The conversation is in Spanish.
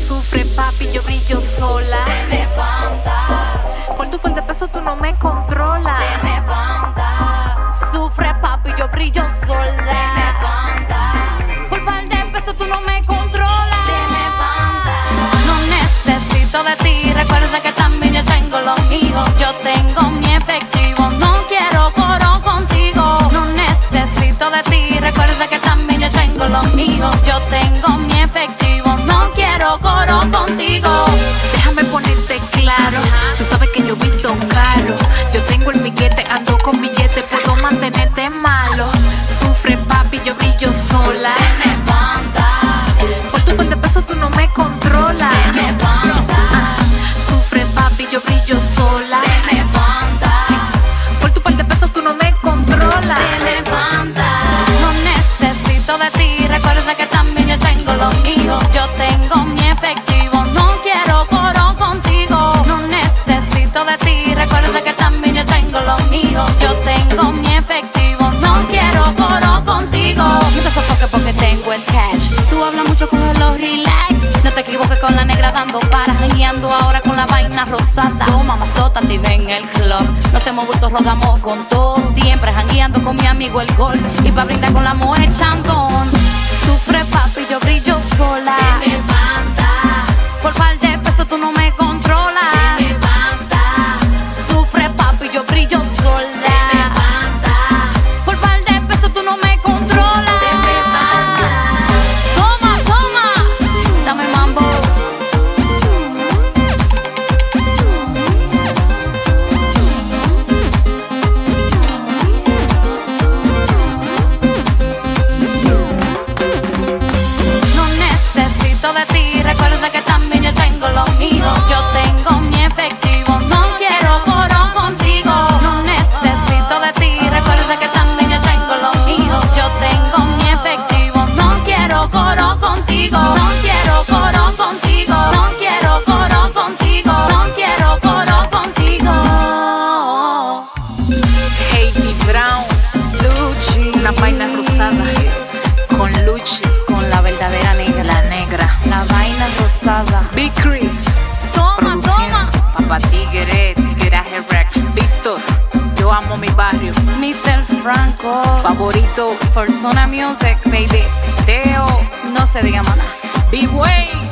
Sufre papi, yo brillo sola. Deme Fanta. Por tu par de pesos tú no me controlas. Deme Fanta. Sufre papi, yo brillo sola. Deme Fanta. Por par de pesos tú no me controlas. Deme Fanta. No necesito de ti, recuerda que también yo tengo lo mío. Yo tengo mi efectivo, no quiero coro contigo. No necesito de ti, recuerda que también yo tengo lo mío. Yo tengo mi efectivo, no quiero coro contigo. Déjame ponerte claro, tú sabes que yo visto caro. Yo tengo el piquete, ando con billete, puedo mantenerte malo. Sufre papi, yo brillo sola. Deme Fanta. Por tu par de pesos tú no me controlas. Deme Fanta. Sufre papi, yo brillo sola. Deme Fanta. Sí. Por tu par de pesos tú no me controlas. Deme Fanta. No necesito de ti, recuerda que también yo tengo lo mío. Yo tengo mi efectivo, no quiero coro contigo. No necesito de ti, recuerda que también yo tengo lo mío. Yo tengo mi efectivo, no quiero coro contigo. No te sofoques porque tengo el cash. Tú hablas mucho, cógelo relax. No te equivoques con la negra dando para, jangueando ahora con la vaina rosada. Yo mamazota te ve en el club. No hacemos bultos, rodamos con todo. Siempre jangueando con mi amigo el gol. Y pa' brindar con la mujer chandón. Sufre papi, yo brillo sola. Deme Fanta. Por par de pesos tú no me controlas. Deme Fanta. Sufre papi, yo brillo Deme sola. Fanta. Por par de pesos tú no me controlas. Deme Fanta. Toma, toma, dame mambo. No necesito de ti, recuerda que también yo tengo lo mío. Yo tengo mi efectivo, no quiero coro contigo. No necesito de ti, recuerda que también yo tengo lo mío. Yo tengo mi efectivo, no quiero coro contigo. No quiero coro contigo. No quiero coro contigo. No quiero coro contigo. Heidi Brown, Luchi, la vaina rosada. Con Luchi, Con la verdadera negra, la negra. la vaina rosada. Big Chris, Toma, produciendo. toma. Papá Tigre, Tigreaje Rec. Víctor, yo amo mi barrio. Mr. Franco, Favorito, Fortuna Music, baby. Teo, No se diga más nada. B-Way.